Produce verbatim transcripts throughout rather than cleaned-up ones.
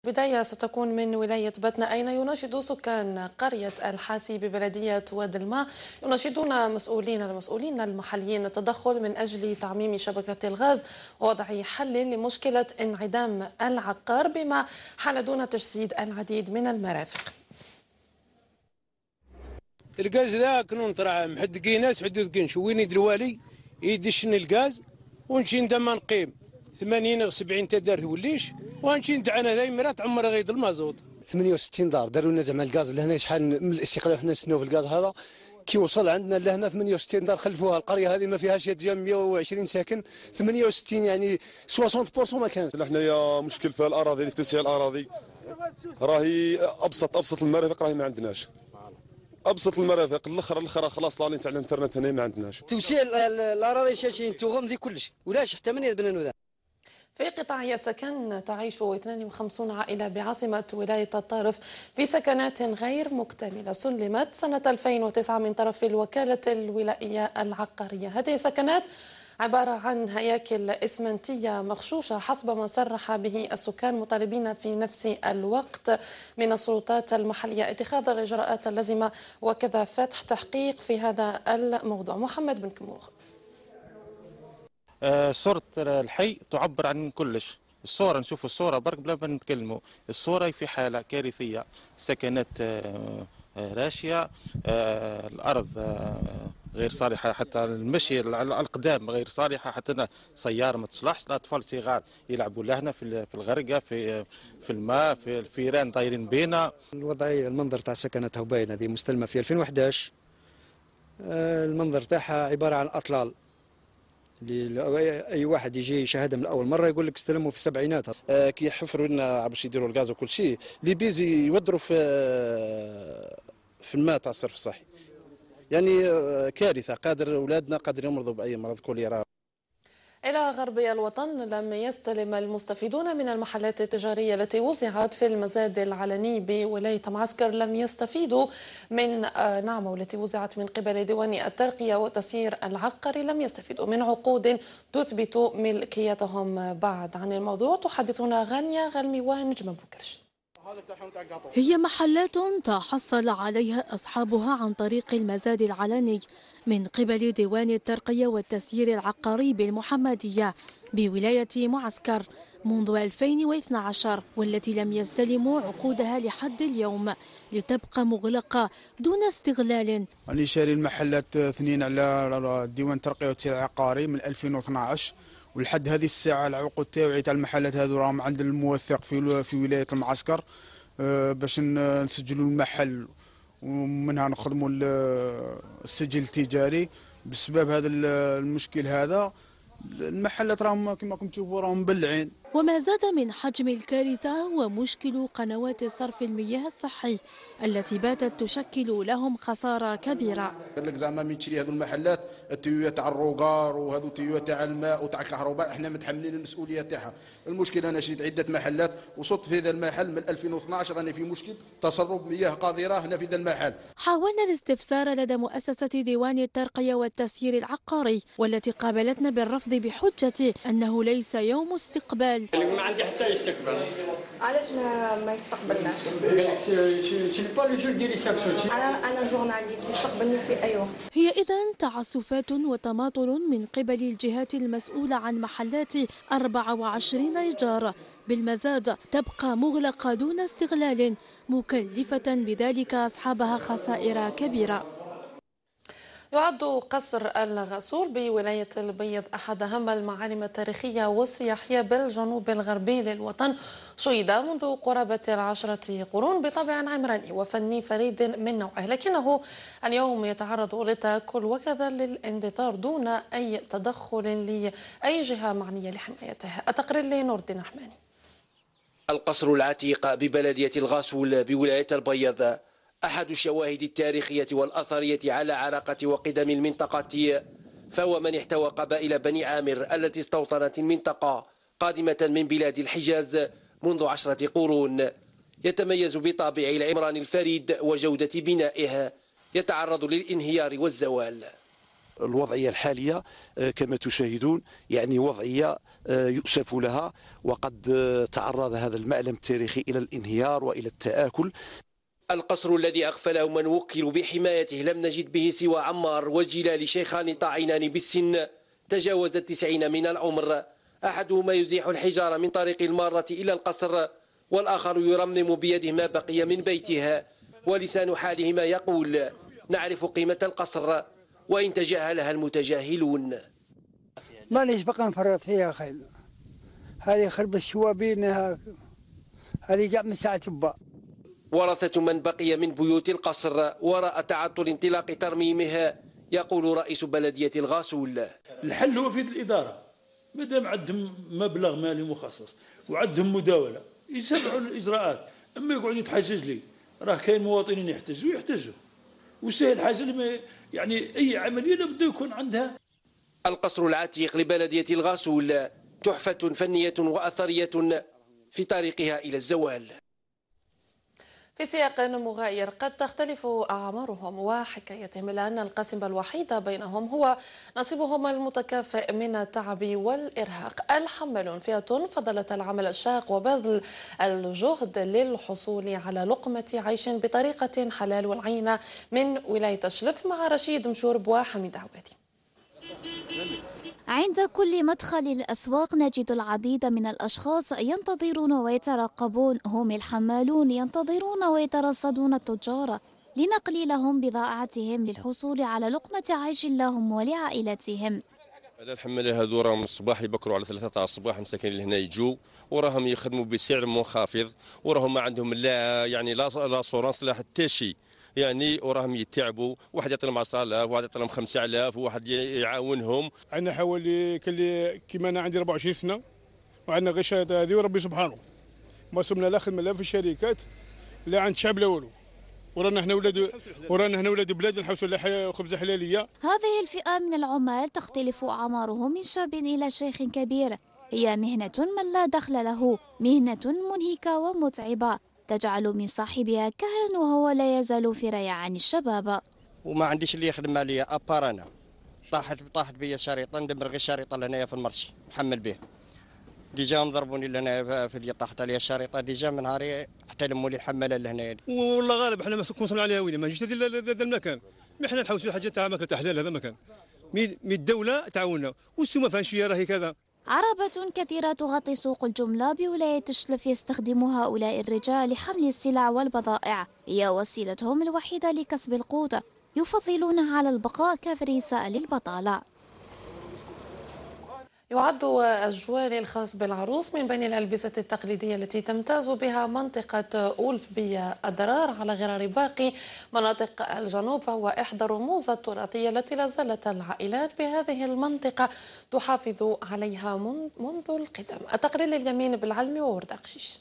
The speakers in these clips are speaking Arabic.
بداية ستكون من ولاية بتنا، أين يناشد سكان قرية الحاسي ببلدية وادي الماء يناشدون مسؤولين المسؤولين المحليين التدخل من أجل تعميم شبكة الغاز ووضع حل لمشكلة انعدام العقار بما حل دون تجسيد العديد من المرافق. الغاز لا كنون طرا محدقين ناس حدود شوين الوالي يدشن الغاز ونمشي ندم نقيم ثمانين أو سبعين تدار توليش وغنمشي ندعنا ذاي مرات عمر غيد المازوت. ثمانية وستين دار داروا لنا زعما الغاز لهنا شحال من الاستقلال حنا نستناو في الغاز هذا كي وصل عندنا لهنا ثمانية وستين دار خلفوها. القريه هذه ما فيهاش ديال مئة وعشرين ساكن، ثمانية وستين يعني ثمانين بالمئة ما كانت. حنايا مشكل في الاراضي، في توسيع الاراضي راهي ابسط ابسط المرافق راهي ما عندناش. ابسط المرافق الاخرى الاخرى خلاص لاني تاع الانترنت هنا ما عندناش. توسيع الاراضي شاشين توغم ذي كلش ولاش حتى من يبنوا ذا. في قطاع السكن تعيش اثنين وخمسين عائلة بعاصمة ولاية الطرف في سكنات غير مكتملة سلمت سنة ألفين وتسعة من طرف الوكالة الولائية العقارية. هذه السكنات عبارة عن هياكل إسمنتية مغشوشة حسب ما صرح به السكان، مطالبين في نفس الوقت من السلطات المحلية اتخاذ الإجراءات اللازمة وكذا فتح تحقيق في هذا الموضوع. محمد بن كموغ. صورة الحي تعبر عن كلش. الصورة نشوف الصورة برك بلا ما نتكلموا، الصورة في حالة كارثية، سكنات راشية، الأرض غير صالحة حتى المشي، الأقدام غير صالحة حتى سيارة ما تصلحش، الأطفال صغار يلعبوا لهنا في الغرقة في في الماء، في الفيران دايرين بينا. الوضعية المنظر تاع السكنات هو باين، هذه مستلمة في ألفين وأحد عشر. المنظر تاعها عبارة عن أطلال. اي واحد يجي يشاهدها من اول مره يقول لك استلموا في السبعينات. آه كي يحفروا لنا باش يديروا الغاز وكل شيء اللي بيزي يودروا في في الماء تاع الصرف الصحي. يعني آه كارثه، قادر اولادنا قادر يمرضوا باي مرض كوليرا. إلى غربي الوطن، لم يستلم المستفيدون من المحلات التجارية التي وزعت في المزاد العلني بولاية معسكر لم يستفيدوا من نعمة والتي وزعت من قبل ديوان الترقية والتسيير العقاري، لم يستفيدوا من عقود تثبت ملكيتهم بعد. عن الموضوع تحدثنا غانيا غلمي ونجم بوكرش. هي محلات تحصل عليها أصحابها عن طريق المزاد العلني من قبل ديوان الترقية والتسيير العقاري بالمحمدية بولاية معسكر منذ ألفين واثني عشر، والتي لم يستلموا عقودها لحد اليوم لتبقى مغلقة دون استغلال. أنا شاري المحلات اثنين على ديوان الترقية والتسيير العقاري من ألفين واثني عشر، ولحد هذه الساعة العقود تاعي تاع المحلات هذو راهم عند الموثق في في ولاية المعسكر باش نسجلوا المحل ومنها نخدموا السجل التجاري. بسبب هذا المشكل هذا المحلات راهم كما راكم تشوفوا راهم مبلعين. وما زاد من حجم الكارثة هو مشكل قنوات صرف المياه الصحي التي باتت تشكل لهم خسارة كبيرة. قال لك زعما من تشري هذو المحلات التيوات تاع الروقار وهذو التيوات تاع الماء وتاع الكهرباء احنا متحملين المسؤولية تاعها. المشكل انا شريت عدة محلات وصدت في هذا المحل من ألفين واثني عشر انا في مشكل تسرب مياه قاذرة هنا في ذا المحل. حاولنا الاستفسار لدى مؤسسة ديوان الترقية والتسيير العقاري والتي قابلتنا بالرفض بحجة أنه ليس يوم استقبال. ما عندي حتى استقبال. علاش ما ما يستقبلناش؟ قال لك سي با لو جور دي ريسبسيون. انا انا جورناليست يستقبلني في اي وقت. هي اذن تعسفات وتماطل من قبل الجهات المسؤولة عن محلات أربعة وعشرين إيجار بالمزاد تبقى مغلقة دون استغلال، مكلفة بذلك أصحابها خسائر كبيرة. يعد قصر الغسول بولاية البيض أحد أهم المعالم التاريخية والسياحية بالجنوب الغربي للوطن، شيد منذ قرابة العشرة قرون بطابع عمراني وفني فريد من نوعه، لكنه اليوم يتعرض للتآكل وكذا للاندثار دون أي تدخل لأي جهة معنية لحمايته. التقرير لنور الدين الرحماني. القصر العتيق ببلدية الغاسول بولاية البيض أحد الشواهد التاريخية والأثرية على عراقة وقدم المنطقة، فهو من احتوى قبائل بني عامر التي استوطنت المنطقة قادمة من بلاد الحجاز منذ عشرة قرون. يتميز بطابع العمران الفريد وجودة بنائه يتعرض للانهيار والزوال. الوضعية الحالية كما تشاهدون يعني وضعية يؤسف لها، وقد تعرض هذا المعلم التاريخي إلى الانهيار وإلى التآكل. القصر الذي أغفله من وكلوا بحمايته لم نجد به سوى عمار وجلال، شيخان طاعنان بالسن تجاوز التسعين من العمر، أحدهما يزيح الحجارة من طريق المارة إلى القصر، والآخر يرمم بيده ما بقي من بيتها، ولسان حالهما يقول: نعرف قيمة القصر وإن تجاهلها المتجاهلون. مانيش بقى نفرط فيها خير، هذه خرب الشوابين، هذه جاء من ساعة الباء. ورثة من بقي من بيوت القصر وراء تعطل انطلاق ترميمها، يقول رئيس بلدية الغاسول: الحل هو في يد الإدارة، مادام عندهم مبلغ مالي مخصص وعندهم مداولة يسرعوا الإجراءات، أما يقعد يتحجج لي راه كاين مواطنين يحتجوا يحتجوا، وسهل حاجة يعني أي عملية لابد يكون عندها. القصر العتيق لبلدية الغاسول تحفة فنية وأثرية في طريقها إلى الزوال. في سياق مغاير قد تختلف أعمارهم وحكايتهم، إلا أن القاسم الوحيد بينهم هو نصيبهم المتكافئ من التعب والإرهاق. الحمالون فئة فضلت العمل الشاق وبذل الجهد للحصول على لقمة عيش بطريقة حلال والعينة من ولاية شلف، مع رشيد مشورب وحميد عوادي. عند كل مدخل الأسواق نجد العديد من الأشخاص ينتظرون ويترقبون، هم الحمالون ينتظرون ويترصدون التجار لنقل لهم بضاعتهم للحصول على لقمة عيش لهم ولعائلتهم. هذا الحمالة هذو راهم الصباح يبكروا على ثلاثة تاع الصباح مساكين لهنا يجوا، وراهم يخدموا بسعر منخفض، وراهم ما عندهم لا يعني لا لاسورانس لا حتى شيء، يعني وراهم يتعبوا، واحد يعطي لهم عشرة آلاف، واحد يعطي لهم خمسة آلاف، وواحد يعاونهم. عندنا حوالي كيما انا عندي أربعة وعشرين سنه وعندنا غير الشهاده هذه وربي سبحانه، ما صمنا لا خدمه لا في الشركات لا عند الشعب لا والو، ورانا هنا ولاد ورانا هنا ولاد بلاد نحوسوا على خبزه حلاليه. هذه الفئه من العمال تختلف اعمارهم من شاب الى شيخ كبير، هي مهنه من لا دخل له، مهنه منهكه ومتعبه تجعل من صاحبها كهلا وهو لا يزال في ريعان الشباب. وما عنديش اللي يخدم عليا ابار انا، طاحت طاحت بيا شريطه، ندمر غير الشريطه لهنايا في المرشي محمل به، ديجا ضربوني لهنا في اللي طاحت عليا الشريطه، ديجا من نهاري حتى لمولي الحماله لهنايا. والله غالب احنا ما كنصنا عليها وين ما نجيش هذا المكان، ما احنا نحوسوا حاجه تاع ماكله تاع حلال، هذا مكان مي الدوله تعاوننا والسومه فيها شويه راهي كذا. عربة كثيرة تغطي سوق الجملة بولاية شلف يستخدم هؤلاء الرجال لحمل السلع والبضائع، هي وسيلتهم الوحيدة لكسب القوت، يفضلونها على البقاء كفريسة للبطالة. يعد الجوالي الخاص بالعروس من بين الألبسة التقليدية التي تمتاز بها منطقة أولف بأدرار على غرار باقي مناطق الجنوب، فهو إحدى الرموز التراثية التي لا زالت العائلات بهذه المنطقة تحافظ عليها منذ القدم. التقرير لليمين بالعلمي وورد أقشيش.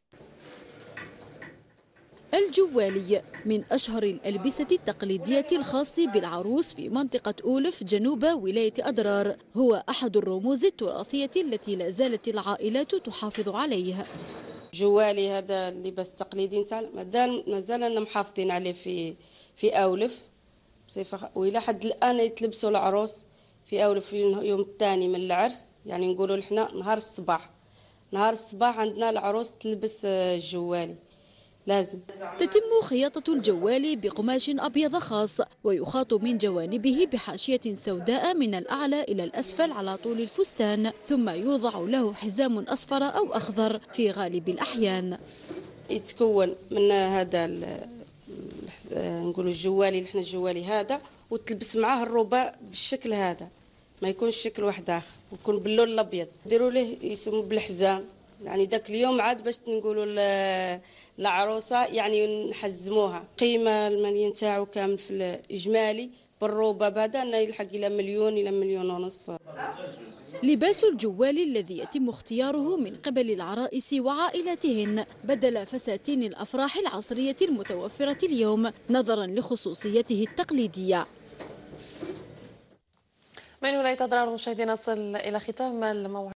الجوالي من أشهر الألبسة التقليدية الخاصة بالعروس في منطقة أولف جنوب ولاية أدرار، هو أحد الرموز التراثية التي لا زالت العائلات تحافظ عليه. جوالي هذا اللباس التقليدي نتاع ما زالنا محافظين عليه في في أولف بصفة، وإلى حد الآن يتلبسوا العروس في أولف في اليوم الثاني من العرس، يعني نقولوا احنا نهار الصباح نهار الصباح عندنا العروس تلبس الجوالي لازم. تتم خياطة الجوالي بقماش أبيض خاص، ويخاط من جوانبه بحاشية سوداء من الأعلى إلى الأسفل على طول الفستان، ثم يوضع له حزام أصفر أو أخضر في غالب الأحيان. يتكون من هذا نقولوا الجوالي، نحن الجوالي هذا، وتلبس معاه الروبة بالشكل هذا، ما يكونش شكل واحد آخر، ويكون باللون الأبيض، يديروا له يسموه بالحزام. يعني ذاك اليوم عاد باش نقولوا العروسه يعني نحزموها، قيمه الماليه نتاعو كامل في الاجمالي بالروبه بهذا انه يلحق الى مليون الى مليون ونص. لباس الجوال الذي يتم اختياره من قبل العرائس وعائلاتهن بدل فساتين الافراح العصريه المتوفره اليوم نظرا لخصوصيته التقليديه. من ولايه أدرار مشاهدينا نصل الى ختام الموعد.